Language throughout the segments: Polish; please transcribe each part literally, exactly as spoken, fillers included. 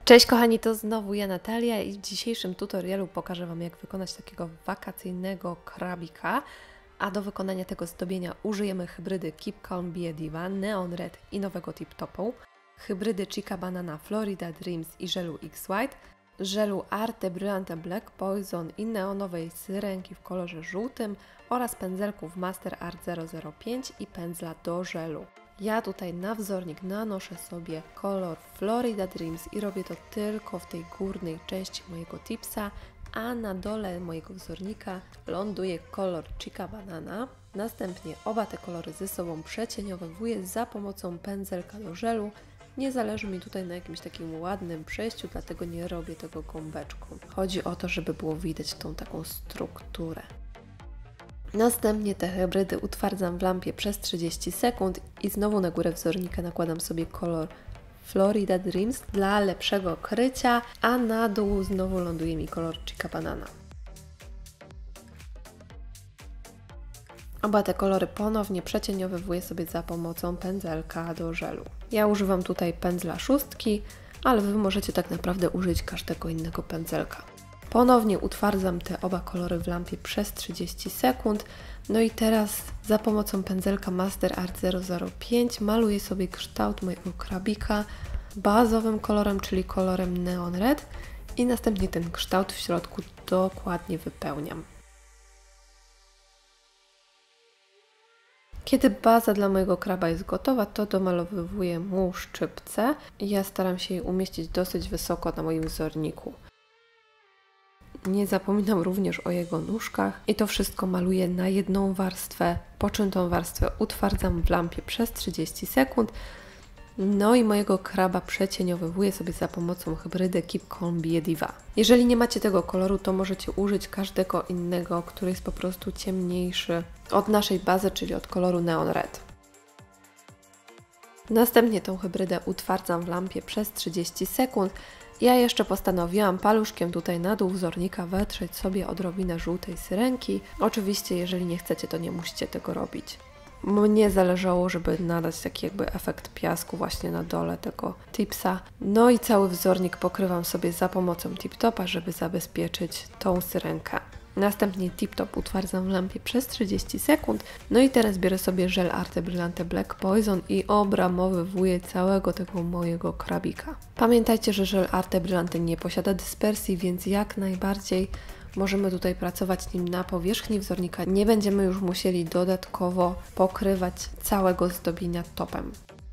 Cześć kochani, to znowu ja Natalia i w dzisiejszym tutorialu pokażę Wam, jak wykonać takiego wakacyjnego krabika, a do wykonania tego zdobienia użyjemy hybrydy Keep Calm Be a Diva, Neon Red i nowego Tip Topu, hybrydy Chica Banana Florida Dreams i żelu X White, żelu Arte Brilliante Black Poison i neonowej syrenki w kolorze żółtym oraz pędzelków Master Art zero zero pięć i pędzla do żelu. Ja tutaj na wzornik nanoszę sobie kolor Florida Dreams i robię to tylko w tej górnej części mojego tipsa, a na dole mojego wzornika ląduje kolor Chica Banana. Następnie oba te kolory ze sobą przecieniowuję za pomocą pędzelka do żelu. Nie zależy mi tutaj na jakimś takim ładnym przejściu, dlatego nie robię tego gąbeczką. Chodzi o to, żeby było widać tą taką strukturę. Następnie te hybrydy utwardzam w lampie przez trzydzieści sekund i znowu na górę wzornika nakładam sobie kolor Florida Dreams dla lepszego krycia, a na dół znowu ląduje mi kolor Chica Banana. Oba te kolory ponownie przecieniowywuję sobie za pomocą pędzelka do żelu. Ja używam tutaj pędzla szóstki, ale Wy możecie tak naprawdę użyć każdego innego pędzelka. Ponownie utwardzam te oba kolory w lampie przez trzydzieści sekund. No i teraz za pomocą pędzelka Master Art zero zero pięć maluję sobie kształt mojego krabika bazowym kolorem, czyli kolorem Neon Red i następnie ten kształt w środku dokładnie wypełniam. Kiedy baza dla mojego kraba jest gotowa, to domalowywuję mu szczypce i ja staram się je umieścić dosyć wysoko na moim wzorniku. Nie zapominam również o jego nóżkach i to wszystko maluję na jedną warstwę, po czym tą warstwę utwardzam w lampie przez trzydzieści sekund. No i mojego kraba przecieniowywuję sobie za pomocą hybrydy Keep Calm Be a Diva. Jeżeli nie macie tego koloru, to możecie użyć każdego innego, który jest po prostu ciemniejszy od naszej bazy, czyli od koloru Neon Red. Następnie tą hybrydę utwardzam w lampie przez trzydzieści sekund. Ja jeszcze postanowiłam paluszkiem tutaj na dół wzornika wetrzeć sobie odrobinę żółtej syrenki. Oczywiście, jeżeli nie chcecie, to nie musicie tego robić. Mnie zależało, żeby nadać taki jakby efekt piasku właśnie na dole tego tipsa. No i cały wzornik pokrywam sobie za pomocą tip topa, żeby zabezpieczyć tą syrenkę. Następnie tip top utwardzam w lampie przez trzydzieści sekund. No i teraz biorę sobie żel Arte Brilliante Black Poison i obramowywuję całego tego mojego krabika. Pamiętajcie, że żel Arte Brilliante nie posiada dyspersji, więc jak najbardziej możemy tutaj pracować nim na powierzchni wzornika. Nie będziemy już musieli dodatkowo pokrywać całego zdobienia topem.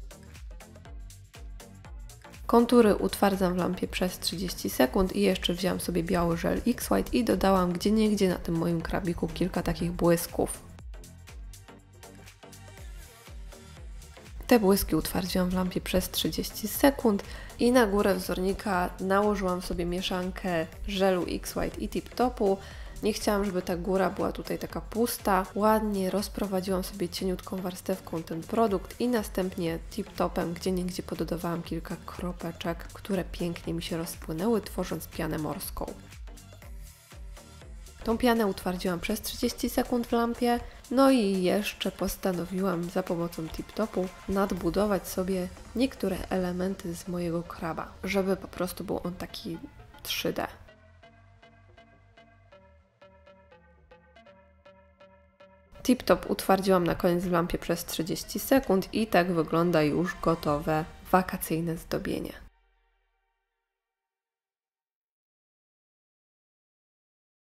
Kontury utwardzam w lampie przez trzydzieści sekund i jeszcze wziąłam sobie biały żel X White i dodałam gdzieniegdzie na tym moim krabiku kilka takich błysków. Te błyski utwardziłam w lampie przez trzydzieści sekund i na górę wzornika nałożyłam sobie mieszankę żelu X White i tip topu. Nie chciałam, żeby ta góra była tutaj taka pusta. Ładnie rozprowadziłam sobie cieniutką warstewką ten produkt i następnie tip topem gdzieniegdzie pododawałam kilka kropeczek, które pięknie mi się rozpłynęły, tworząc pianę morską. Tą pianę utwardziłam przez trzydzieści sekund w lampie, no i jeszcze postanowiłam za pomocą tip topu nadbudować sobie niektóre elementy z mojego kraba, żeby po prostu był on taki trzy D. Tip top utwardziłam na koniec w lampie przez trzydzieści sekund i tak wygląda już gotowe wakacyjne zdobienie.